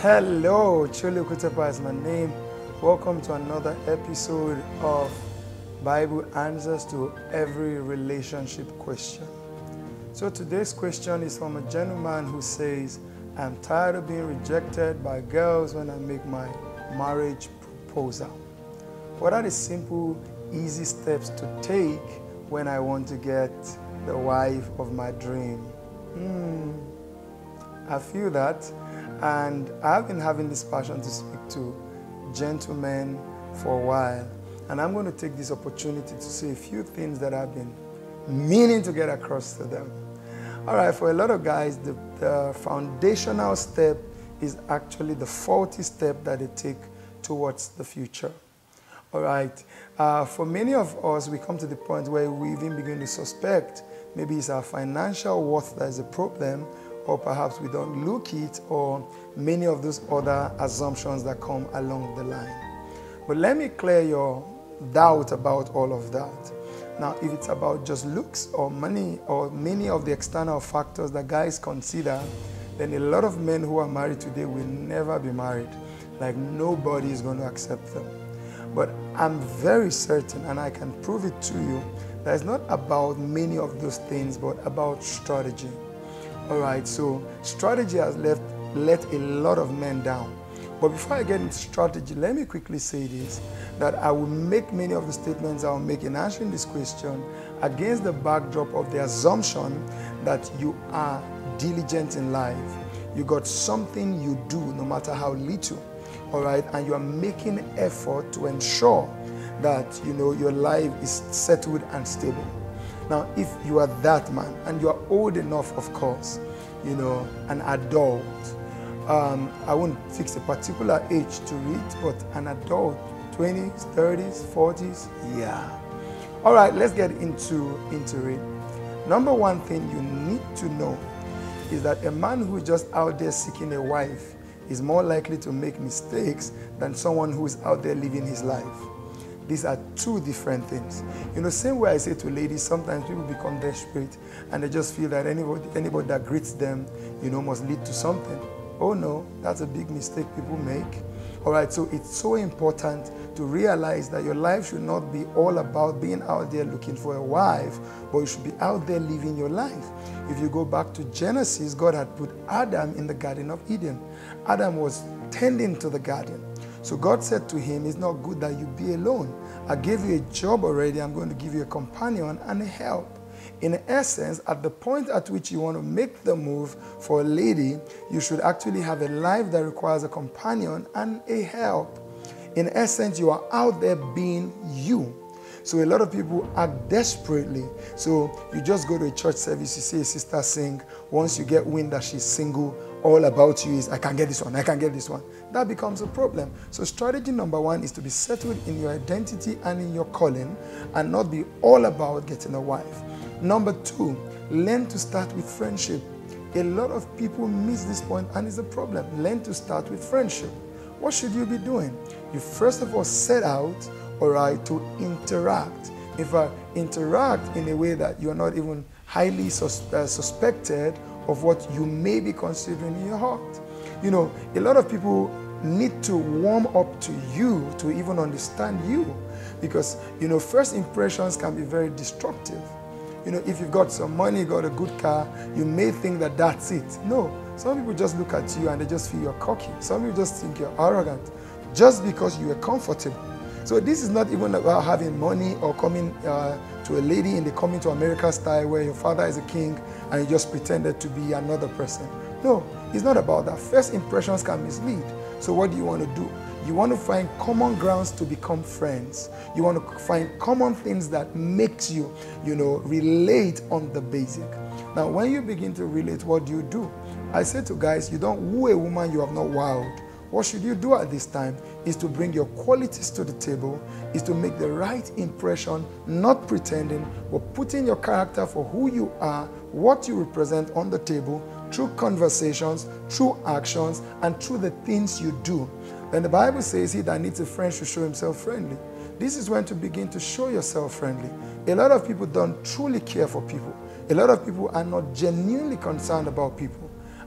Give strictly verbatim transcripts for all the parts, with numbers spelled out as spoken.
Hello, Ocholi, Okutepa is my name. Welcome to another episode of Bible Answers to Every Relationship Question. So today's question is from a gentleman who says, I'm tired of being rejected by girls when I make my marriage proposal. What are the simple, easy steps to take when I want to get the wife of my dream? Hmm, I feel that. And I've been having this passion to speak to gentlemen for a while. And I'm going to take this opportunity to say a few things that I've been meaning to get across to them. All right, for a lot of guys, the, the foundational step is actually the faulty step that they take towards the future. All right, uh, for many of us, we come to the point where we even begin to suspect maybe it's our financial worth that is a problem, or perhaps we don't look it, or many of those other assumptions that come along the line. But let me clear your doubt about all of that. Now, if it's about just looks or money or many of the external factors that guys consider, then a lot of men who are married today will never be married. Like nobody is going to accept them. But I'm very certain, and I can prove it to you, that it's not about many of those things, but about strategy. All right, so strategy has left, let a lot of men down. But before I get into strategy, let me quickly say this, that I will make many of the statements I will make in answering this question against the backdrop of the assumption that you are diligent in life. You got something you do, no matter how little, all right, and you are making effort to ensure that, you know, your life is settled and stable. Now, if you are that man, and you are old enough, of course, you know, an adult, um, I won't fix a particular age to read, but an adult, twenties, thirties, forties, yeah. All right, let's get into, into it. Number one thing you need to know is that a man who is just out there seeking a wife is more likely to make mistakes than someone who is out there living his life. These are two different things. You know, same way I say to ladies, sometimes people become desperate and they just feel that anybody, anybody that greets them, you know, must lead to something. Oh no, that's a big mistake people make. All right, so it's so important to realize that your life should not be all about being out there looking for a wife, but you should be out there living your life. If you go back to Genesis, God had put Adam in the Garden of Eden. Adam was tending to the garden. So God said to him, it's not good that you be alone. I gave you a job already. I'm going to give you a companion and a help. In essence, at the point at which you want to make the move for a lady, you should actually have a life that requires a companion and a help. In essence, you are out there being you. So a lot of people act desperately. So you just go to a church service, you see a sister sing. Once you get wind that she's single, all about you is, I can get this one, I can get this one. That becomes a problem. So strategy number one is to be settled in your identity and in your calling and not be all about getting a wife. Number two, learn to start with friendship. A lot of people miss this point and it's a problem. Learn to start with friendship. What should you be doing? You first of all set out, all right, to interact. In fact, interact in a way that you're not even highly sus uh, suspected of what you may be considering in your heart. You know, a lot of people need to warm up to you to even understand you, because, you know, first impressions can be very destructive. You know, if you've got some money, got a good car, you may think that that's it. No, some people just look at you and they just feel you're cocky. Some people just think you're arrogant just because you are comfortable. So this is not even about having money or coming uh, to a lady in the Coming to America style where your father is a king and you just pretended to be another person. No, it's not about that. First impressions can mislead. So what do you want to do? You want to find common grounds to become friends. You want to find common things that makes you, you know, relate on the basic. Now, when you begin to relate, what do you do? I say to guys, you don't woo a woman you have not wowed. What should you do at this time is to bring your qualities to the table, is to make the right impression, not pretending, but putting your character for who you are, what you represent on the table, through conversations, through actions, and through the things you do. Then the Bible says, he that needs a friend should show himself friendly. This is when to begin to show yourself friendly. A lot of people don't truly care for people. A lot of people are not genuinely concerned about people.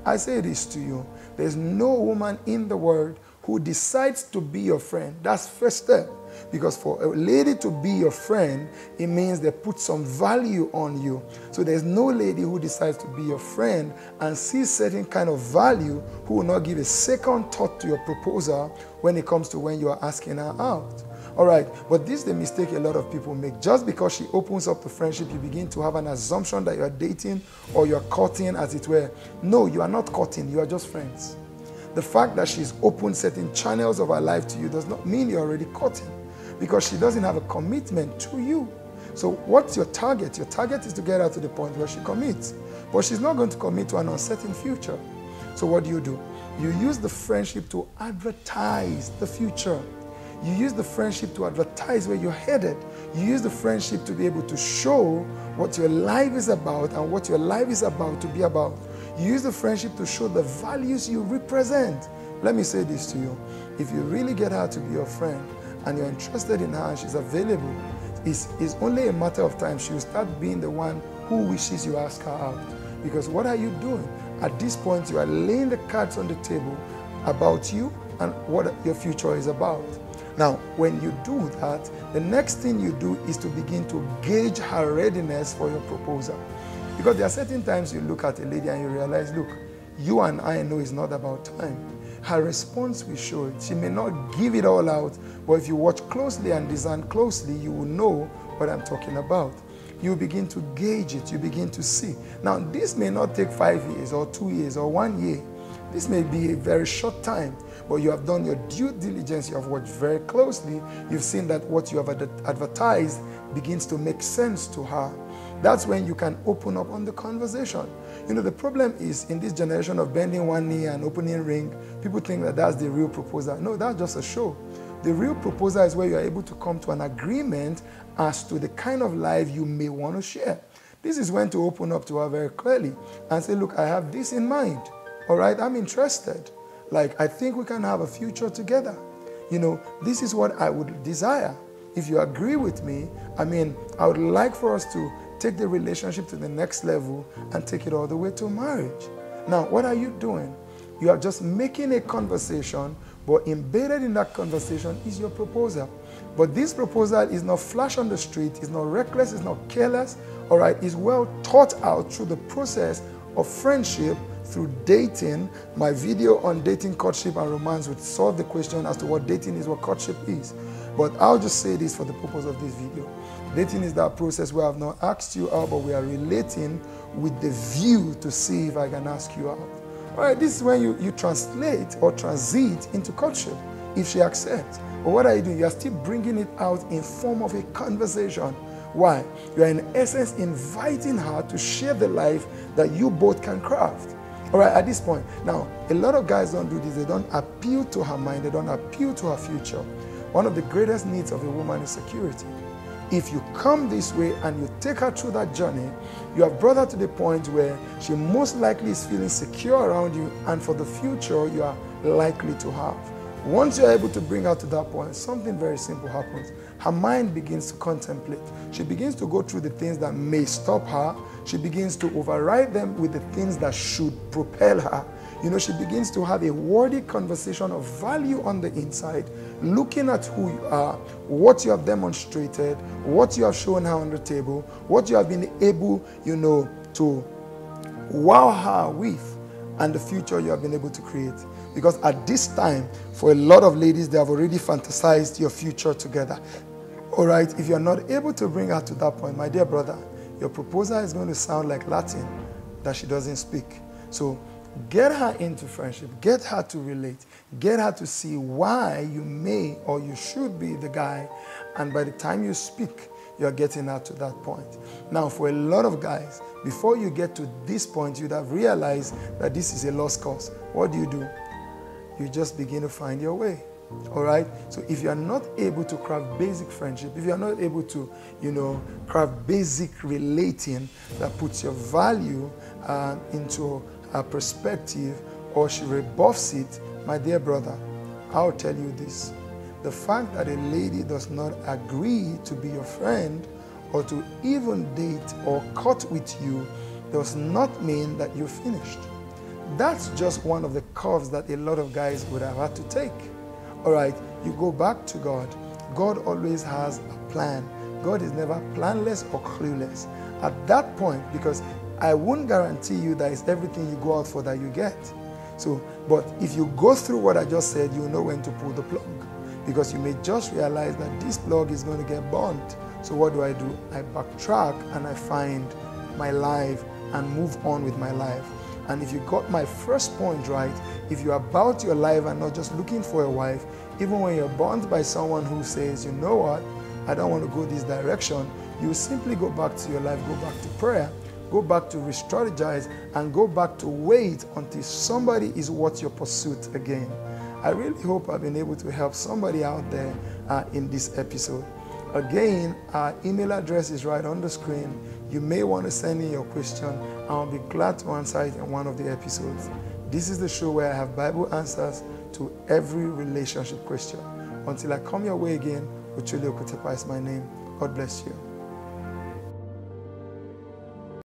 I say this to you. There's no woman in the world who decides to be your friend. That's first step. Because for a lady to be your friend, it means they put some value on you. So there's no lady who decides to be your friend and sees certain kind of value who will not give a second thought to your proposal when it comes to when you are asking her out. All right, but this is the mistake a lot of people make. Just because she opens up to friendship, you begin to have an assumption that you are dating or you are courting, as it were. No, you are not courting, you are just friends. The fact that she's opened certain channels of her life to you does not mean you're already courting, because she doesn't have a commitment to you. So what's your target? Your target is to get her to the point where she commits. But she's not going to commit to an uncertain future. So what do you do? You use the friendship to advertise the future. You use the friendship to advertise where you're headed. You use the friendship to be able to show what your life is about and what your life is about to be about. You use the friendship to show the values you represent. Let me say this to you. If you really get her to be your friend and you're interested in her and she's available, it's, it's only a matter of time she'll start being the one who wishes you ask her out. Because what are you doing? At this point, you are laying the cards on the table about you and what your future is about. Now, when you do that, the next thing you do is to begin to gauge her readiness for your proposal. Because there are certain times you look at a lady and you realize, look, you and I know it's not about time. Her response will show it. She may not give it all out, but if you watch closely and discern closely, you will know what I'm talking about. You begin to gauge it, you begin to see. Now, this may not take five years or two years or one year. This may be a very short time, but you have done your due diligence, you have watched very closely, you've seen that what you have ad advertised begins to make sense to her. That's when you can open up on the conversation. You know, the problem is in this generation of bending one knee and opening ring, people think that that's the real proposal. No, that's just a show. The real proposal is where you are able to come to an agreement as to the kind of life you may want to share. This is when to open up to her very clearly and say, look, I have this in mind. All right, I'm interested. Like, I think we can have a future together. You know, this is what I would desire. If you agree with me, I mean, I would like for us to take the relationship to the next level and take it all the way to marriage. Now, what are you doing? You are just making a conversation, but embedded in that conversation is your proposal. But this proposal is not flash on the street, it's not reckless, it's not careless, all right? It's well thought out through the process of friendship, through dating. My video on dating, courtship, and romance would solve the question as to what dating is, what courtship is. But I'll just say this for the purpose of this video. Dating is that process where I've not asked you out, but we are relating with the view to see if I can ask you out. All right, this is when you, you translate or transit into courtship, if she accepts. But what are you doing? You are still bringing it out in form of a conversation. Why? You are in essence inviting her to share the life that you both can craft. All right, at this point. Now, a lot of guys don't do this. They don't appeal to her mind. They don't appeal to her future. One of the greatest needs of a woman is security. If you come this way and you take her through that journey, you have brought her to the point where she most likely is feeling secure around you, and for the future you are likely to have. Once you're able to bring her to that point, something very simple happens. Her mind begins to contemplate. She begins to go through the things that may stop her. She begins to override them with the things that should propel her. You know, she begins to have a worthy conversation of value on the inside, looking at who you are, what you have demonstrated, what you have shown her on the table, what you have been able, you know, to wow her with, and the future you have been able to create. Because at this time, for a lot of ladies, they have already fantasized your future together. All right, if you're not able to bring her to that point, my dear brother, your proposal is going to sound like Latin that she doesn't speak. So get her into friendship, get her to relate, get her to see why you may or you should be the guy, and by the time you speak, you're getting her to that point. Now, for a lot of guys, before you get to this point, you'd have realized that this is a lost cause. What do you do? You just begin to find your way. All right? So if you are not able to craft basic friendship, if you are not able to, you know, craft basic relating that puts your value uh, into a perspective, or she rebuffs it, my dear brother, I'll tell you this. The fact that a lady does not agree to be your friend or to even date or court with you does not mean that you're finished. that's just one of the curves that a lot of guys would have had to take. All right, you go back to God. God always has a plan. God is never planless or clueless. At that point, because I won't guarantee you that it's everything you go out for that you get. So, but if you go through what I just said, you know when to pull the plug. Because you may just realize that this plug is going to get burnt. So what do I do? I backtrack and I find my life and move on with my life. And if you got my first point right, if you're about your life and not just looking for a wife, even when you're burnt by someone who says, you know what, I don't want to go this direction, you simply go back to your life, go back to prayer, go back to re-strategize, and go back to wait until somebody is worth your pursuit again. I really hope I've been able to help somebody out there uh, in this episode. Again, our email address is right on the screen. You may want to send in your question, and I'll be glad to answer it in one of the episodes. This is the show where I have Bible answers to every relationship question. Until I come your way again, Ocholi Okutepa is my name. God bless you.